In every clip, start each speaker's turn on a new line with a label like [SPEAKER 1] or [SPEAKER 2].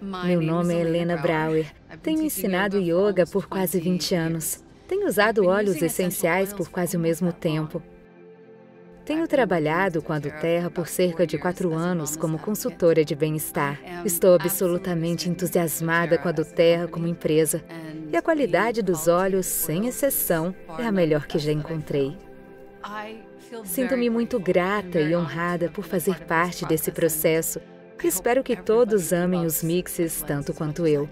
[SPEAKER 1] Meu nome é Helena Brauer. Tenho ensinado yoga por quase 20 anos. Tenho usado óleos essenciais por quase o mesmo tempo. Tenho trabalhado com a doTERRA por cerca de 4 anos como consultora de bem-estar. Estou absolutamente entusiasmada com a doTERRA como empresa. E a qualidade dos óleos, sem exceção, é a melhor que já encontrei. Sinto-me muito grata e honrada por fazer parte desse processo. Espero que todos amem os mixes tanto quanto eu.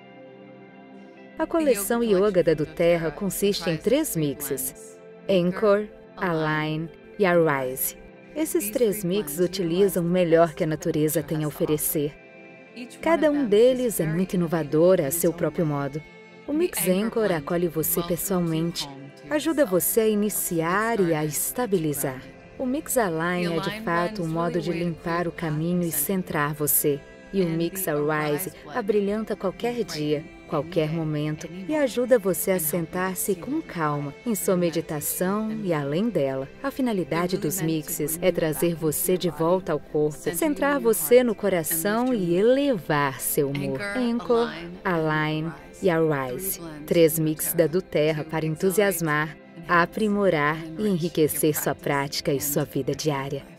[SPEAKER 1] A coleção Yoga da doTERRA consiste em 3 mixes: Anchor, Align e Arise. Esses 3 mixes utilizam o melhor que a natureza tem a oferecer. Cada um deles é muito inovador a seu próprio modo. O Mix Anchor acolhe você pessoalmente, ajuda você a iniciar e a estabilizar. O Mix Align é de fato um modo de limpar o caminho e centrar você. E o Mix Arise abrilhanta qualquer dia, qualquer momento e ajuda você a sentar-se com calma em sua meditação e além dela. A finalidade dos mixes é trazer você de volta ao corpo, centrar você no coração e elevar seu humor. Anchor, Align e Arise. 3 mixes da doTERRA para entusiasmar, aprimorar e enriquecer sua prática e sua vida diária.